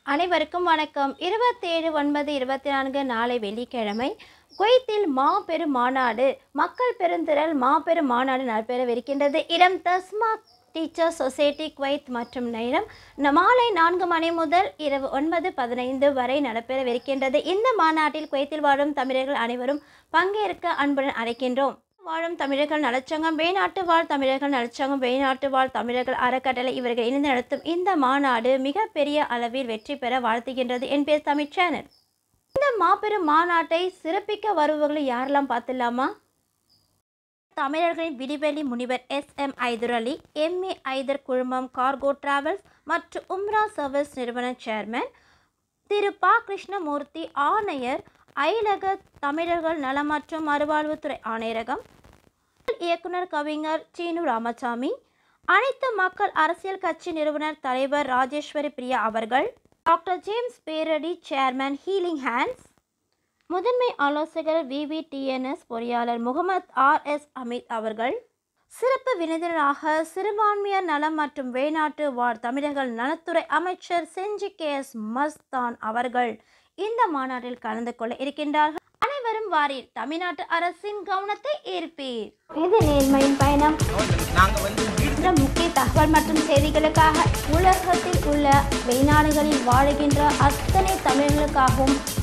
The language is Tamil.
அனைவருக்கும் வணக்கம். 27/9/24 நாளை வெள்ளிக்கிழமை குவைத்தில் மாபெரும் மாநாடு, மக்கள் பெருந்திரள் மாபெரும் மாநாடு நடைபெறவிருக்கின்றது. இடம் தஸ்மா டீச்சர் சொசைட்டி குவைத் மற்றும் நேரம் மாலை 4 மணி முதல் இரவு 9:15 வரை நடைபெறவிருக்கின்றது. இந்த மாநாட்டில் குவைத்தில் வாழும் தமிழர்கள் அனைவரும் பங்கேற்க அன்புடன் அழைக்கின்றோம். வாழும் தமிழர்கள் நலச்சங்கம், வெளிநாட்டு வாழ் தமிழர்கள் நலச்சங்கம், வெளிநாட்டு வாழ் தமிழர்கள் அறக்கட்டளை இவர்கள் இணைந்து நடத்தும் இந்த மாநாடு மிகப்பெரிய அளவில் வெற்றி பெற வாழ்த்துகின்றது. NPS Tamil channel. இந்த மாபெரும் மாநாட்டை சிறப்பிக்க வருபவர்களை யாரெல்லாம் பார்த்துலாமா? தமிழர்களின் விடிவெளி முனிவர் SM ஐதர் அலி, MA ஐதர் குழுமம் கார்கோ டிராவல்ஸ் மற்றும் உம்ரா சர்வீஸ் நிறுவன சேர்மன் திரு ப. கிருஷ்ணமூர்த்தி, ஆணையர் அயலக தமிழர்கள் நல மற்றும் மறுவாழ்வுத்துறை ஆணையரகம், இயக்குனர் கவிஞர் சீனு ராமசாமி, அனைத்து மக்கள் அரசியல் கட்சி நிறுவனர் தலைவர் ராஜேஸ்வரி பிரியா அவர்கள், டாக்டர் ஜேம்ஸ் பேரடி சேர்மன் ஹீலிங் ஹேண்ட்ஸ், முதன்மை ஆலோசகர் VVTNS பொறியாளர் முகமது RS அமீத் அவர்கள், சிறப்பு விருந்தினராக சிறுபான்மையர் நலம் மற்றும் வெளிநாட்டு வாழ் தமிழர்கள் நலத்துறை அமைச்சர் செஞ்சி KS மஸ்தான் அவர்கள் இந்த மாநாட்டில் கலந்து கொள்ள இருக்கின்றார்கள். அனைவரும் வாரீர், தமிழ்நாட்டு அரசின் கவனத்தை ஈர்ப்பீர். இது நேர்மையின் பயணம். முக்கிய தகவல் மற்றும் செய்திகளுக்காக உலகத்தில் உள்ள வெளிநாடுகளில் வாழுகின்ற அத்தனை தமிழர்களுக்காகவும்